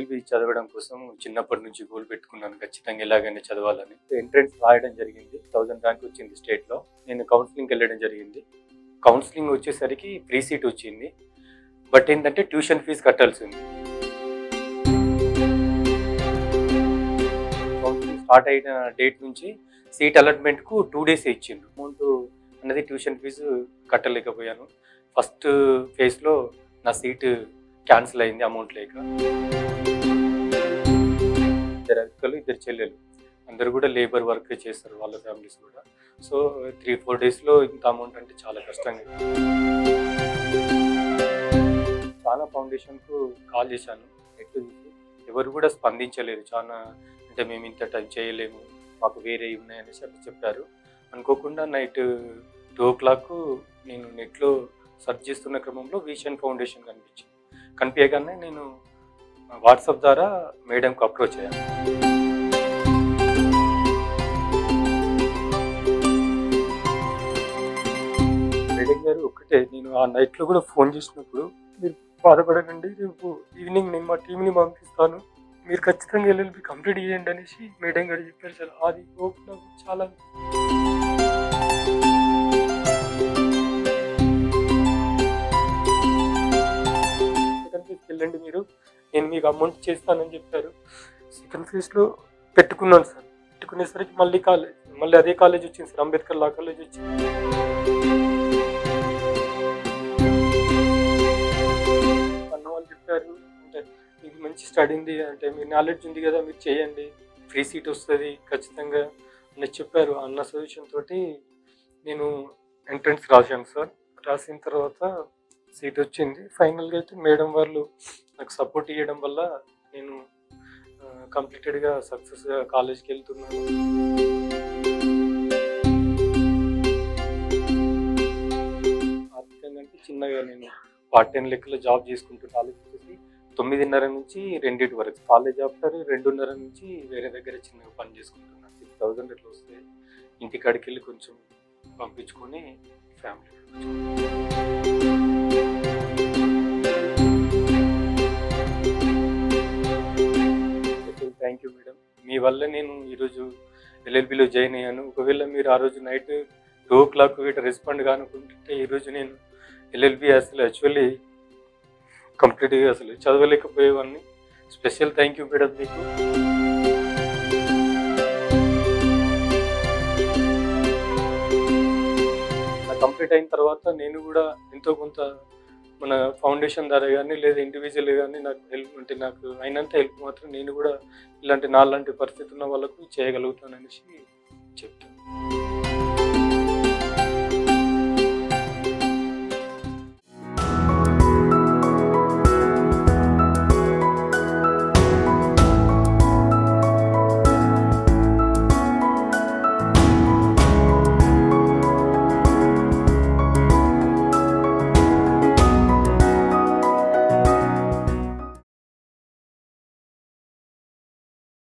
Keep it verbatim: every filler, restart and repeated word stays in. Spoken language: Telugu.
ఎల్ఎల్బి చదవడం కోసం చిన్నప్పటి నుంచి గోల్ పెట్టుకున్నాను. ఖచ్చితంగా ఎలాగైనా చదవాలని. ఎంట్రన్స్ రాయడం జరిగింది. థౌసండ్ ర్యాంక్ వచ్చింది స్టేట్‌లో. నేను కౌన్సెలింగ్‌కి వెళ్ళడం జరిగింది. కౌన్సెలింగ్ వచ్చేసరికి ఫ్రీ సీట్ వచ్చింది. బట్ ఏంటంటే ట్యూషన్ ఫీజు కట్టాల్సింది. కౌన్సెలింగ్ స్టార్ట్ అయిన డేట్ నుంచి సీట్ అలాట్మెంట్‌కు టూ డేసే ఇచ్చిండ్రు. అమౌంట్ అనేది ట్యూషన్ ఫీజు కట్టలేకపోయాను. ఫస్ట్ ఫేజ్‌లో నా సీటు క్యాన్సిల్ అయింది అమౌంట్ లేక. ఇద్దరు అక్కలు, ఇద్దరు చెల్లెలు. అందరూ కూడా లేబర్ వర్కే చేస్తారు వాళ్ళ ఫ్యామిలీస్ కూడా. సో త్రీ ఫోర్ డేస్‌లో ఇంత అమౌంట్ అంటే చాలా కష్టంగా. చాలా ఫౌండేషన్‌కు కాల్ చేశాను. నెట్ చూసి ఎవరు కూడా స్పందించలేదు. చాలా అంటే మేము ఇంత టైం చేయలేము, మాకు వేరేవి ఉన్నాయనేసి అట్లా చెప్పారు. అనుకోకుండా నైట్ టూ ఓ క్లాక్ నేను నెట్‌లో సెర్చ్ చేస్తున్న క్రమంలో విషన్ ఫౌండేషన్ కనిపించింది. కనిపించగానే నేను వాట్సాప్ ద్వారా మేడంకు అప్రోచ్ అయ్యాను. మేడం గారు ఒక్కటే, నేను ఆ నైట్‌లో కూడా ఫోన్ చేసినప్పుడు, మీరు బాధపడకండి, రేపు ఈవినింగ్ నేను మా టీమ్‌ని పంపిస్తాను, మీరు ఖచ్చితంగా ఎల్ఎల్బి కంప్లీట్ చేయండి అనేసి మేడం గారు చెప్పారు సార్. అది హోప్ నాకు చాలా. సెకండ్ ఫేజ్‌కి వెళ్ళండి మీరు, నేను మీకు అమౌంట్ చేస్తానని చెప్పారు. సెకండ్ ఫేజ్‌లో పెట్టుకున్నాను సార్. పెట్టుకునేసరికి మళ్ళీ కాలేజ్ మళ్ళీ అదే కాలేజ్ వచ్చింది సార్, అంబేద్కర్ లా కాలేజ్ వచ్చింది. అన్న వాళ్ళు చెప్పారు, అంటే మీకు మంచి స్టడీ ఉంది, అంటే మీ నాలెడ్జ్ ఉంది కదా, మీరు చేయండి, ఫ్రీ సీట్ వస్తుంది ఖచ్చితంగా అని చెప్పారు. అన్న సజెషన్ తోటి నేను ఎంట్రన్స్ రాశాను సార్. రాసిన తర్వాత సీట్ వచ్చింది. ఫైనల్గా అయితే మేడం వాళ్ళు నాకు సపోర్ట్ ఇవ్వడం వల్ల నేను కంప్లీటెడ్గా సక్సెస్గా కాలేజ్కి వెళ్తున్నాను. ఆర్థికంగా చిన్నగా నేను పార్ట్ టైం లెక్కలో జాబ్ చేసుకుంటూ కాలేజ్ వచ్చేసి తొమ్మిదిన్నర నుంచి రెండింటి వరకు, కాలేజ్ ఆఫ్టర్ రెండున్నర నుంచి వేరే దగ్గర చిన్నగా పని చేసుకుంటున్నాను. సిక్స్ థౌజండ్ అట్లా వస్తే ఇంటికాడికి వెళ్ళి కొంచెం పంపించుకొని ఫ్యామిలీ. థ్యాంక్ యూ మేడం, మీ వల్ల నేను ఈరోజు ఎల్ఎల్బిలో జాయిన్ అయ్యాను. ఒకవేళ మీరు ఆ రోజు నైట్ టూ ఓ క్లాక్ వీటి రెస్పాండ్ కానుకుంటుంటే ఈరోజు నేను ఎల్ఎల్బి అసలు యాక్చువల్లీ కంప్లీట్గా అసలు చదవలేకపోయేవాడిని. స్పెషల్ థ్యాంక్ యూ మేడం మీకు. కంప్లీట్ అయిన తర్వాత నేను కూడా ఎంతో కొంత మన ఫౌండేషన్ ద్వారా కానీ లేదా ఇండివిజువల్ కానీ నాకు హెల్ప్, అంటే నాకు అయినంత హెల్ప్ మాత్రం నేను కూడా ఇలాంటి నాలాంటి పరిస్థితి ఉన్న వాళ్ళకు చేయగలుగుతాననేసి చెప్తాను.